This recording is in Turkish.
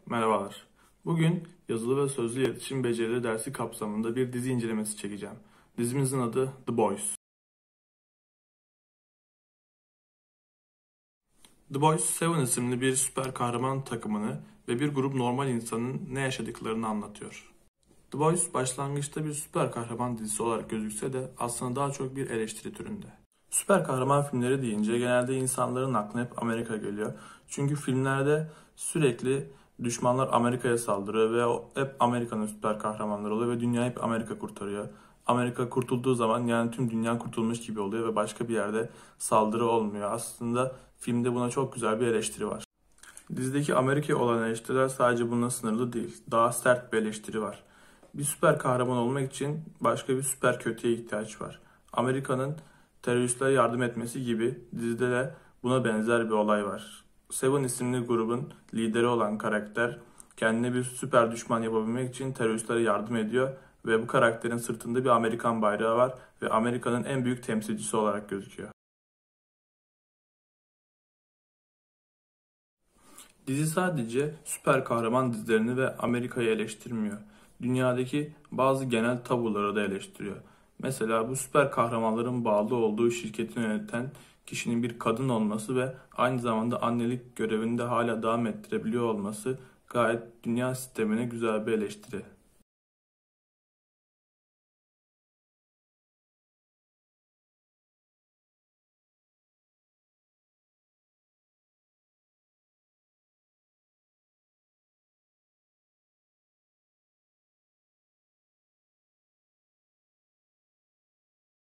Merhabalar. Bugün yazılı ve sözlü iletişim becerileri dersi kapsamında bir dizi incelemesi çekeceğim. Dizimizin adı The Boys. The Boys, Seven isimli bir süper kahraman takımını ve bir grup normal insanın ne yaşadıklarını anlatıyor. The Boys başlangıçta bir süper kahraman dizisi olarak gözükse de aslında daha çok bir eleştiri türünde. Süper kahraman filmleri deyince genelde insanların aklına hep Amerika geliyor. Çünkü filmlerde sürekli düşmanlar Amerika'ya saldırıyor ve hep Amerika'nın süper kahramanları oluyor ve dünyayı hep Amerika kurtarıyor. Amerika kurtulduğu zaman yani tüm dünya kurtulmuş gibi oluyor ve başka bir yerde saldırı olmuyor. Aslında filmde buna çok güzel bir eleştiri var. Dizideki Amerika'ya olan eleştiriler sadece bununla sınırlı değil. Daha sert bir eleştiri var. Bir süper kahraman olmak için başka bir süper kötüye ihtiyaç var. Amerika'nın teröristlere yardım etmesi gibi dizide de buna benzer bir olay var. Seven isimli grubun lideri olan karakter kendine bir süper düşman yapabilmek için teröristlere yardım ediyor ve bu karakterin sırtında bir Amerikan bayrağı var ve Amerika'nın en büyük temsilcisi olarak gözüküyor. Dizi sadece süper kahraman dizilerini ve Amerika'yı eleştirmiyor. Dünyadaki bazı genel tabuları da eleştiriyor. Mesela bu süper kahramanların bağlı olduğu şirketi yöneten kişinin bir kadın olması ve aynı zamanda annelik görevini de hala devam ettirebiliyor olması gayet dünya sistemine güzel bir eleştiri.